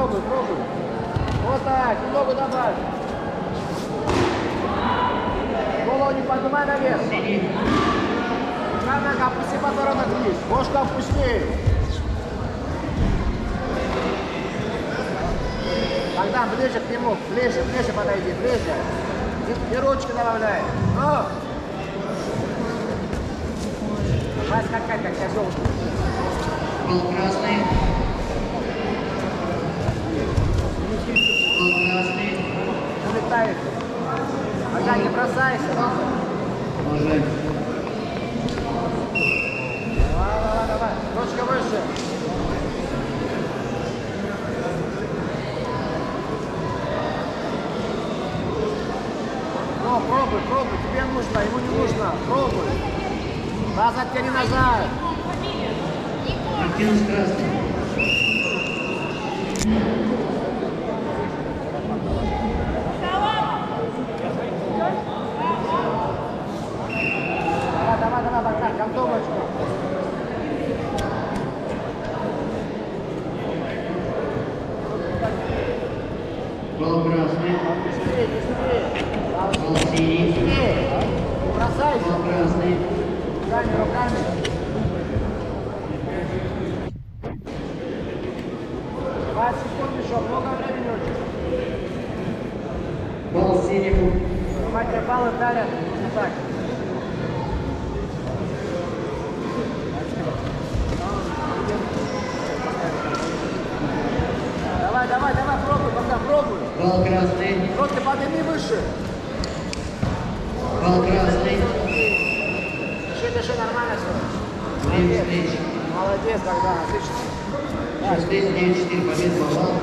пробуй, пробуй. Вот так, немного добавь. Голову не поднимай наверх. Нога опусти подбородок вниз. Ложку опусти. Тогда ближе к нему, ближе, ближе подойди, ближе. И ручки добавляй. Ну. Давай скакать, как козел. Был красный. Был красный. Улетает. Ага, не бросайся. Уже. Давай, давай. Ручка выше. Ну, пробуй, пробуй. Тебе нужно, ему не нужно. Пробуй. Назад, тяни назад. Мартинес красный. Давай, давай, Богдан, контовочку. Был красный. Быстрее, быстрее. Был синий. Быстрее. Не бросайся. Был красный. Руками, руками. 20 секунд еще, много времени очень. Был синему. Мать баллы дарят, нужно так. Давай, давай, давай, пробуй, Богдан, пробуй. Был красный. Рот ты подними выше. Был красный. Дыши, дыши, нормально все. Время встречи. Молодец, Богдан, отлично. 6-9-4 победа.